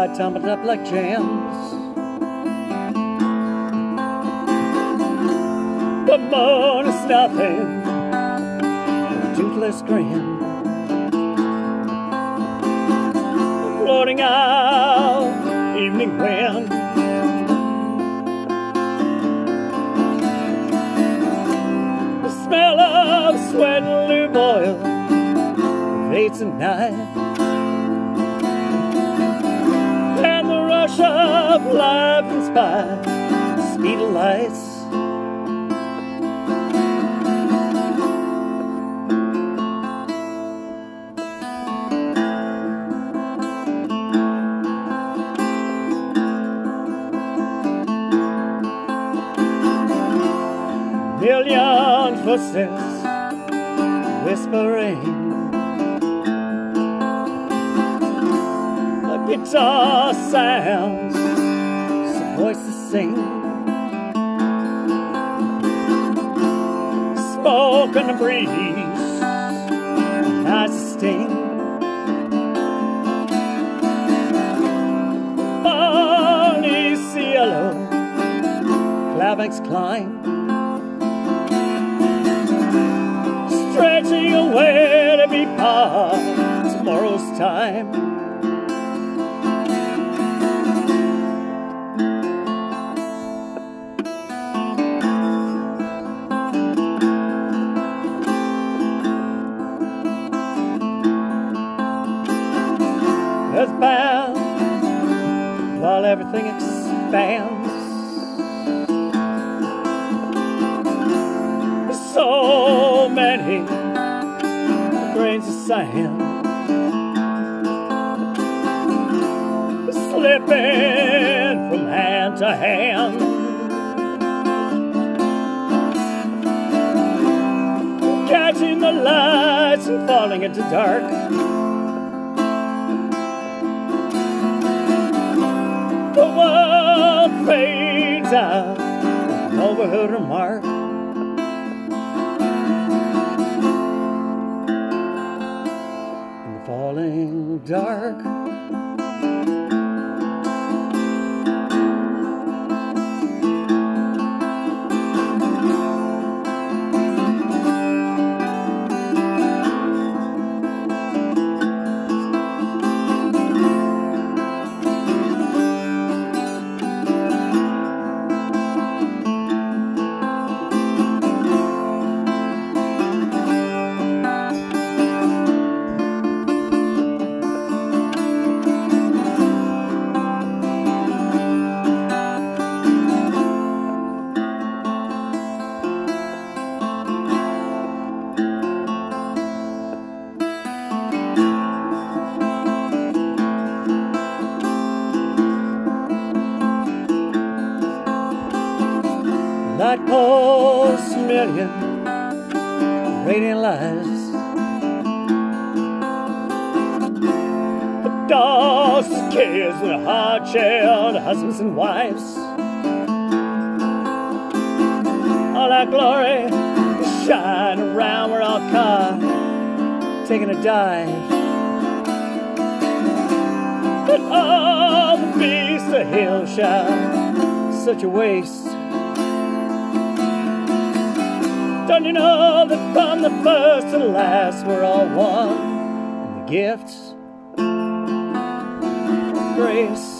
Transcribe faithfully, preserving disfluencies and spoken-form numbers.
that tumbled up like gems. The moon is nothing, a toothless grin, floating out evening wind. The smell of sweat and lube oil fades at night, and the rush of life inspired the speed of lights. Million footsteps whispering, a guitar sounds, some voices sing, smoke on the breeze, eyes a sting. Only cielo, cloud banks climb, stretching away to be part of tomorrow's time. Earthbound, while everything expands, so many grains of sand slipping from hand to hand, catching the lights and falling into dark. The world fades out, no overheard remark. Falling dark, light posts, million radiant lights, the dogs, kids with hard-shelled husbands and wives. All our glory is shining around, we're all caught taking a dive, but all the beasts of hill shout, such a waste. Don't you know that from the first to the last we're all one in the gifts of grace?